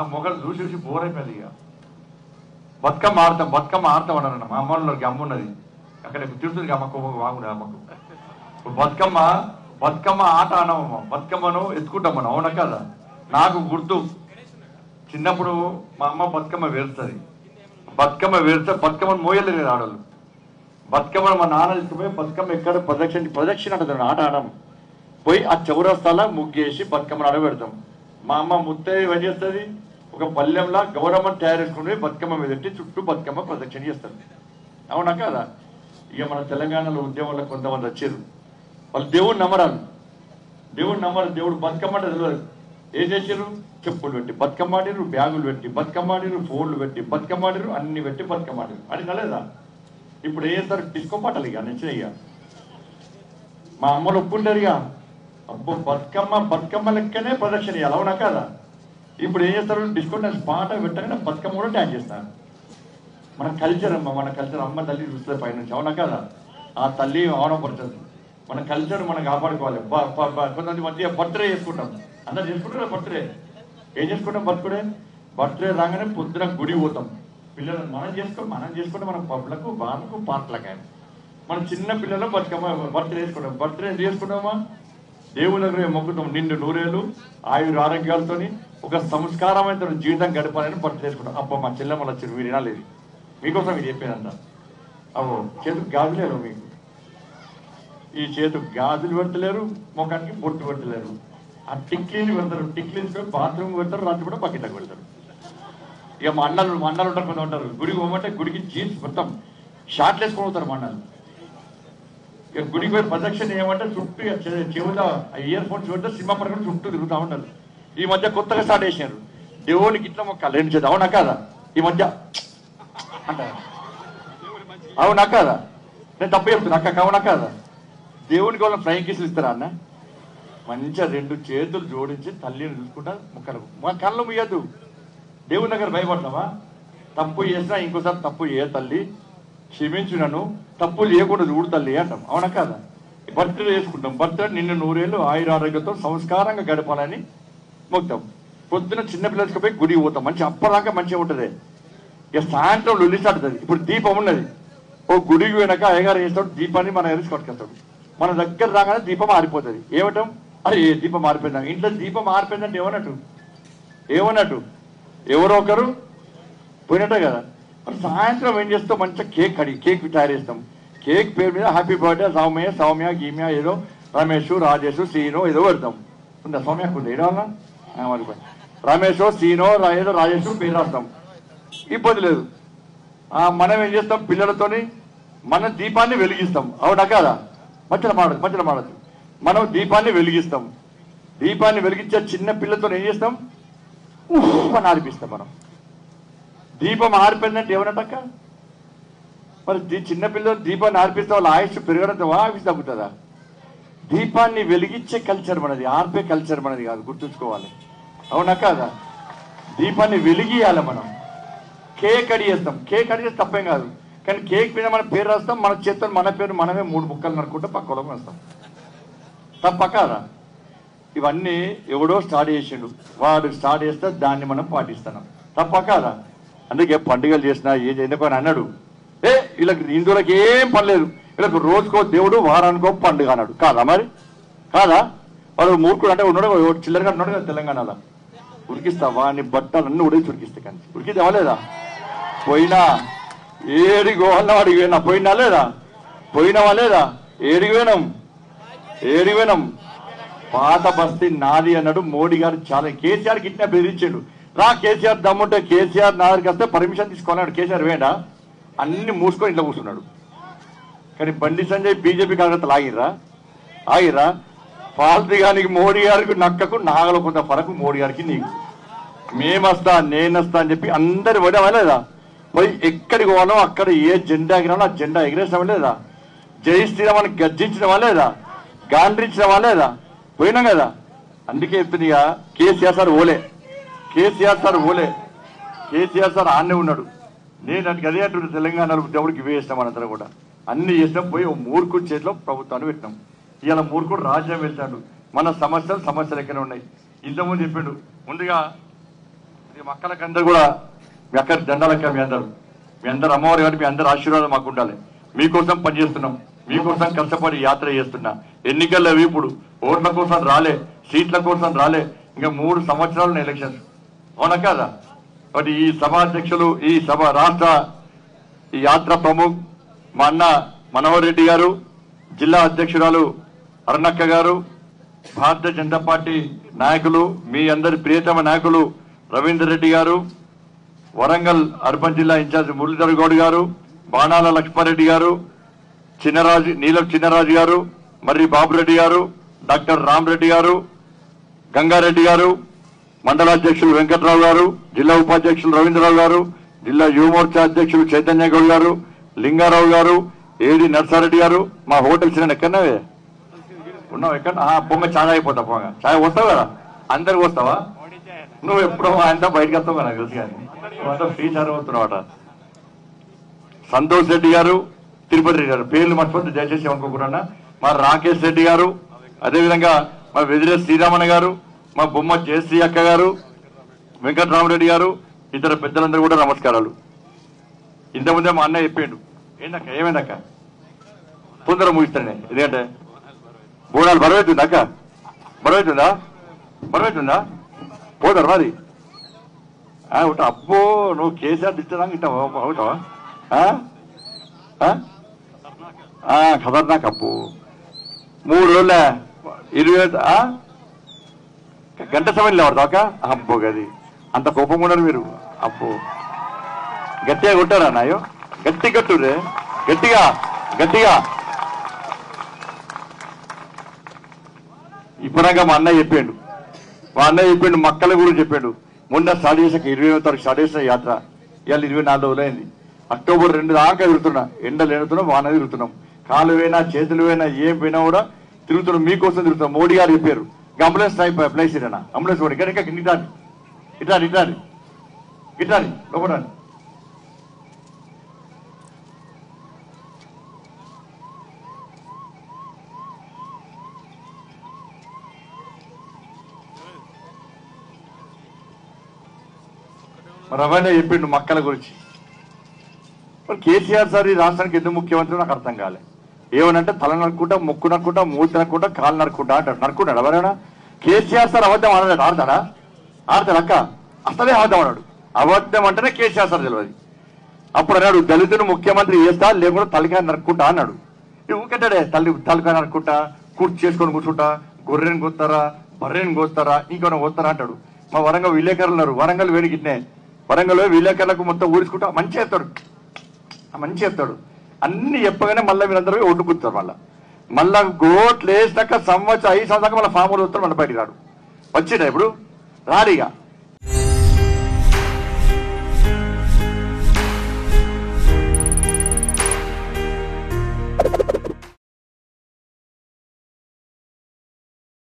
మొగలు చూసి బోర్ అయిపోయింది. ఇక బతుకమ్మ ఆడతాం అన్న మా అమ్మకి అమ్మ ఉన్నది అక్కడ తిడుతుంది అమ్మకు వాగుడు అమ్మకు బతుకమ్మ ఆట అన్నామమ్మ. బతుకమ్మను ఎత్తుకుంటాం మనం, అవునా కదా? నాకు గుర్తు చిన్నప్పుడు మా అమ్మ బతుకమ్మ వేరుస్తుంది. బతుకమ్మను మోయలేదు ఆడవాళ్ళు. బతుకమ్మను మా నాన్న తీసుకుపోయి బతుకమ్మ ఎక్కడ ప్రదక్షిణ అంటుంది, ఆట ఆడడం. పోయి ఆ చౌరస్తాల ముగ్గేసి బతుకమ్మను ఆడబెడతాం. మా అమ్మ ముత్తయ్య ఏం చేస్తుంది, ఒక పల్లెంలా గౌరమ్మను తయారు చేసుకుని బతుకమ్మ మీద పెట్టి చుట్టూ బతుకమ్మ ప్రదక్షిణ చేస్తుంది, అవునా కదా? ఇక మన తెలంగాణలో ఉద్యమంలో కొంతమంది వచ్చారు, వాళ్ళు దేవుడిని నమ్మరాలు. దేవుడు బతుకమ్మ అంటే తెలియదు. ఏం చేశారు? చెప్పులు పెట్టి బతుకమ్మ ఆడిరు, బ్యాగులు పెట్టి బతుకమ్మ ఆడిరు, ఫోన్లు పెట్టి బతుకమ్మ ఆడిరు, అన్ని పెట్టి బతుకమ్మ ఆడిరు. అది కలేదా? ఇప్పుడు ఏం చేస్తారు? డిస్కో పాటలు ఇక నచ్చిన. ఇక మా అమ్మలు ఒప్పుకుంటారు. ఇక అబ్బో బతుకమ్మ లెక్కనే ప్రదక్షిణ చేయాలి, అవునా కదా? ఇప్పుడు ఏం చేస్తారు? డిస్కో డాన్స్ పాట పెట్టగానే బతుకమ్మ కూడా డాన్స్ చేస్తారు. మన కల్చర్ అమ్మ తల్లి చూస్తుంది పైనుంచి, అవునా కదా? ఆ తల్లి ఆవనపడుతుంది. మన కల్చర్ మనం కాపాడుకోవాలి. కొంతమంది మధ్య బర్త్డే చేసుకుంటాం, అందరు చేసుకుంటారు బర్త్డే. ఏం చేసుకుంటాం? బర్త్డే రాగానే పొద్దున గుడి పోతాం. పిల్లలు మనం చేసుకుంటే మన పబ్లకు బార్లకు పార్కులకు. ఆయన మనం చిన్న పిల్లలు బర్త్డే చేసుకుంటాం. బర్త్డే ఎందుకు చేసుకుంటామా? దేవుని దగ్గర మొక్కుతాం, నిండు నూరేళ్ళు ఆయుర ఆరోగ్యాలతో ఒక సంస్కారమైన జీవితం గడపాలని బర్త్డే చేసుకుంటాం. అబ్బా మా చెల్లెమ్మలు వచ్చారు, మీరు వినాలేదు, మీకోసం మీరు చెప్పేదంట. అబ్బో చేతుకు గాజులేరు, మీకు ఈ చేతుకు గాజులు పెడతలేరు, ముఖానికి బొట్టు పెడతలేరు. ఆ టిక్లీని పెడతారు, టిక్లీని బాత్రూమ్ పెడతారు, రాత్రి కూడా బకెట్లకు పెడతారు. ఇక మా అన్నలు ఉంటారు, కొంత ఉంటారు. గుడికి పోమంటే గుడికి జీన్స్ మొత్తం షార్ట్లు వేసుకొని పోతారు మా అన్నలు. ఇక గుడికి పోయి ప్రదక్షిణ ఏమంటే చుట్టూ చెవుల ఇయర్ ఫోన్స్ పెడితే సినిమా పడకుండా చుట్టూ తిరుగుతూ ఉంటారు. ఈ మధ్య కొత్తగా స్టార్ట్ చేసినారు, దేవునికి ఇట్లా మొక్క రెండు చేద్దాం, అవునా కాదా? ఈ మధ్య అంటారు, అవునా కాదా? నేను తప్పు చెప్తున్నా అక్క, అవునా కాదా? దేవునికి వాళ్ళని ఫ్లయింగ్ కిస్సులు ఇస్తారా అన్న? మంచిగా రెండు చేతులు జోడించి తల్లిని చూసుకుంటా ముక్కలు మా కళ్ళు ముయ్యద్దు. దేవుని దగ్గర భయపడతావా? తప్పు చేసినా ఇంకోసారి తప్పు ఏ తల్లి క్షమించు, నన్ను తప్పులు చేయకుండా చూడు తల్లి అంటాం, అవునా కాదా? బర్త్డే చేసుకుంటాం. బర్త్డే నిన్ను నూరేళ్ళు ఆయుర ఆరోగ్యంతో సంస్కారంగా గడపాలని మొక్తాం. పొద్దున చిన్నపిల్లలకి పోయి గుడికి పోతాం, మంచి అప్పదాకా మంచిగా ఉంటుంది. ఇక సాయంత్రం లొల్లి స్టార్ట్. ఇప్పుడు దీపం ఉన్నది, ఓ గుడికి పోయినాక అయ్యగారు చేస్తాడు, దీపాన్ని మన ఎరిసి కొట్టుకొస్తాడు. మన దగ్గర రాగానే దీపం ఆరిపోతుంది. ఏమంటాం? అరే దీపం ఆరిపోయిందా? ఇంట్లో దీపం ఆరిపోయిందంటే ఏమన్నట్టు ఎవరో ఒకరు పోయినట్టే కదా. మరి సాయంత్రం ఏం చేస్తాం? మంచిగా కేక్ తయారు చేస్తాం. కేక్ పేరు మీద హ్యాపీ బర్త్డే సౌమ్య గీమ్య ఏదో రమేష్ రాజేష్ సీనో ఏదో పెడతాం. ఉందా సౌమ్యకు? ఉంది ఏడవన్నా రమేషో సీనో ఏదో రాజేష్ పేరు రాస్తాం, ఇబ్బంది లేదు. మనం ఏం చేస్తాం? పిల్లలతోని మనం దీపాన్ని వెలిగిస్తాం, అవునా కదా? మధ్యలో మాడదు. మనం దీపాన్ని వెలిగిస్తాం. దీపాన్ని వెలిగించే చిన్న పిల్లలతో ఏం చేస్తాం? అని ఆర్పిస్తాం. మనం దీపం ఆరిపోయిందంటే ఏమన్నట్టక్క? మరి చిన్నపిల్లలు దీపాన్ని ఆర్పిస్తే వాళ్ళ ఆయుష్ పెరగడంతో ఆయుష్ తగ్గుతుందా? దీపాన్ని వెలిగించే కల్చర్ మనది, ఆర్పే కల్చర్ మనది కాదు, గుర్తుంచుకోవాలి, అవునా కాదా? దీపాన్ని వెలిగియాలి మనం. కేక్ అడిగేస్తాం, కేక్ అడిగేస్తే తప్పేం కాదు. కానీ కేక్ మీద మన పేరు రాస్తాం, మన చేతితో మన పేరు మనమే 3 ముక్కలు నరుకుంటే పక్కలో వేస్తాం, తప్ప కాదా? ఇవన్నీ ఎవడో స్టార్ట్ చేసిండు, వాడు స్టార్ట్ చేస్తే దాన్ని మనం పాటిస్తున్నాం, తప్ప కాదా? అందుకే పండుగలు చేసినా ఏం చేయకపోయినా అన్నాడు, వీళ్ళకి హిందువులకు ఏం పర్లేదు, వీళ్ళకి రోజుకో దేవుడు వారానికో పండుగ అన్నాడు. కాదా? మరి కాదా? వాడు మూర్ఖుడు అంటే ఉన్నాడు, చిల్లరగా ఉన్నాడు కదా తెలంగాణలో. ఉరికిస్తావా? నీ బట్టలన్నీ ఉడికి ఉరికిస్తే కానీ ఉరికిద్దావా లేదా? పోయినా ఏడికి పోవాలన్నా వాడికి పోయినా, పోయినావా లేదా? ఏడికి పోయినాం? పాత బస్తీ నాది అన్నాడు మోడీ గారు. చాలా కేసీఆర్కి ఇట్లా బెదిరించాడు, రా కేసీఆర్ దమ్ముంటే కేసీఆర్ నా దగ్గరికి వస్తే పర్మిషన్ తీసుకున్నాడు. కేసీఆర్ వేడా అన్ని మూసుకొని ఇట్లా కూర్చున్నాడు. కానీ బండి సంజయ్ బీజేపీ కార్యకర్తలు ఆగిరా పాల్తీగానికి మోడీ గారికి నక్కకు నాగలో కొంత ఫరకు మోడీ గారికి నీకు. మేమొస్తా నేనొస్తా అని చెప్పి అందరు పడేవా లేదా? పోయి ఎక్కడికి పోవాలో అక్కడ ఏ జెండా ఎగిరాలో ఆ జెండా ఎగిరేసామా లేదా? జై శ్రీరామ్ అని గర్జించడమా లేదా? గాండ్రించడమా లేదా? పోయినాం కదా. అందుకే చెప్తున్నా, కేసీఆర్ సార్ ఆన్నే ఉన్నాడు. నేను అదే అంటున్నాను, తెలంగాణలో దేవుడికి ఇవే చేస్తాం. మనందరం కూడా అన్ని చేసినాం. పోయి ఓ మూర్ఖుడి చేతిలో ప్రభుత్వాన్ని పెట్టినాం. ఇవాళ మూర్ఖుడు రాజ్యం వెళ్తాడు. మన సమస్యలు ఎక్కడ ఉన్నాయి? ఇంతకుముందు చెప్పిండు. ముందుగా మీ మక్కలకందరూ కూడా మీ అక్క దండాలక్క మీ అందరు అమ్మవారు కాబట్టి మీ అందరు ఆశీర్వాదం మాకు ఉండాలి. మీకోసం పనిచేస్తున్నాం, మీకోసం కష్టపడి యాత్ర చేస్తున్నా. ఎన్నికల్లో ఇప్పుడు ఓట్ల కోసం రాలే, సీట్ల కోసం రాలే. ఇంకా 3 సంవత్సరాలు ఎలక్షన్స్, అవునా కదా? కాబట్టి ఈ సభ అధ్యక్షులు, ఈ సభ రాష్ట్ర ఈ యాత్ర ప్రముఖ్ మా అన్న మనోహర్ రెడ్డి గారు, జిల్లా అధ్యక్షురాలు అరుణక్క గారు, భారతీయ జనతా పార్టీ నాయకులు, మీ అందరి ప్రియతమ నాయకులు రవీందర్ రెడ్డి గారు, వరంగల్ అర్బన్ జిల్లా ఇన్ఛార్జ్ మురళీధర్ గౌడ్ గారు, బాణాల లక్ష్మారెడ్డి గారు, నీలం చిన్నరాజు గారు, మర్రి బాబురెడ్డి గారు, డాక్టర్ రామరెడ్డి గారు, గంగారెడ్డి గారు, మండలాధ్యక్షులు వెంకట్రావు గారు, జిల్లా ఉపాధ్యక్షులు రవీంద్రరావు గారు, జిల్లా యువమోర్చా అధ్యక్షులు చైతన్య గౌడ్ గారు, లింగారావు గారు, ఏడి నర్సారెడ్డి గారు. మా హోటల్స్ ఎక్కడన్నావే ఉన్నావు? ఎక్కడ పొంగ చాయ్ అయిపోతా, పొంగ చాయ్ వస్తావు కదా, అందరికి వస్తావా? నువ్వు ఎప్పుడో అంతా బయటకు వస్తావు కదా, తెలుసు కానీ ఫ్రీ చార్జ్ వస్తున్నావట. సంతోష్ రెడ్డి గారు, తిరుపతి రెడ్డి గారు, పేర్లు మర్చిపోతే దయచేసి అనుకోకుండా. మా రాకేష్ రెడ్డి గారు, అదేవిధంగా మా వెదిరే శ్రీరామణ గారు, మా బొమ్మ జయశ్రీ అక్క గారు, వెంకటరామరెడ్డి గారు, ఇతర పెద్దలందరూ కూడా నమస్కారాలు. ఇంతకుముందే మా అన్నయ్య చెప్పిండు. ఏంటక్క ఏమైందక్క? తొందర ముగిస్తానే, ఎందుకంటే బోనాలు బరువైతుందా అక్క? బరువైతుందా పోతారు మరి. ఉంటా అబ్బో, నువ్వు కేసీఆర్ దిచ్చడానికి ఇంట అవుతావా? ఖతర్నాక్ అప్పు. 3 రోజుల 20 గంట సమయంలో పడతావు అక్క? అబ్బో గది అంత కోపం ఉన్నారు మీరు. అబ్బో గట్టిగా కొట్టారా నాయో? గట్టి కట్టురే, గట్టిగా గట్టిగా. ఇప్పుడాక మా అన్నయ్య చెప్పిండు, మక్కల గురించి చెప్పాడు. మొన్న స్టార్ట్ చేసాక 20వ తారీఖు స్టార్ట్ చేసిన యాత్ర ఇవాళ 24 రోజులైంది. అక్టోబర్ 2 దాకా తిరుగుతున్నా, ఎండలు ఎడుతున్నాం, వాన తిరుగుతున్నాం, కాలు పోయినా చేతులు పోయినా ఏం పోయినా కూడా తిరుగుతున్నాం, మీకోసం తిరుగుతున్నాం. మోడీ గారు చెప్పారు అంబులెన్స్ ప్లేస్ ఇరేనా, అంబులెన్స్ కూడా ఇక్కడ ఇట్లా లోపల. రవాణా చెప్పిండు మక్కల గురించి. కేసీఆర్ సార్ ఈ రాష్ట్రానికి ఎందుకు ముఖ్యమంత్రి నాకు అర్థం కాలే. ఏమనంటే తల నరుక్కుంటా, ముక్కు నరుక్కుంటా, మూతి నరుక్కుంటా, కాలు నరుక్కుంటా అంటాడు. నరుక్కున్నాడు ఎవరైనా? కేసీఆర్ సార్ అబద్ధం ఆడలేడు. ఆడతాడా అక్క? అసలే అబద్ధం అన్నాడు. అబద్ధం అంటేనే కేసీఆర్ సార్ తెలియదు. అప్పుడు అన్నాడు దళితుని ముఖ్యమంత్రి చేస్తా, లేకుండా తలకాయ నరుక్కుంటా అన్నాడు. ఊకెట్టాడే తలకాయ నరుక్కుంటా, కుర్చీ చేసుకొని కూర్చుంటా, గొర్రెని కోస్తారా, బర్రెని కోస్తారా, ఇంకొన కోస్తారా అంటాడు. మా వరంగల్ విలేకరులు ఉన్నారు, వరంగల్ వేడికిట్నే, వరంగల్లో విలేకరులకు మొత్తం ఊడించుకుంటా మంచిగా చెప్తాడు. అన్ని చెప్పగానే మళ్ళీ మీరందరూ ఒడ్డుకుంటారు. మళ్ళా గోట్లు వేసినాక 5 సంవత్సరాలు మళ్ళీ ఫామ్ హౌస్ వస్తారు, మళ్ళీ బయటికి రాడు. వచ్చిండా ఇప్పుడు? రాడిగా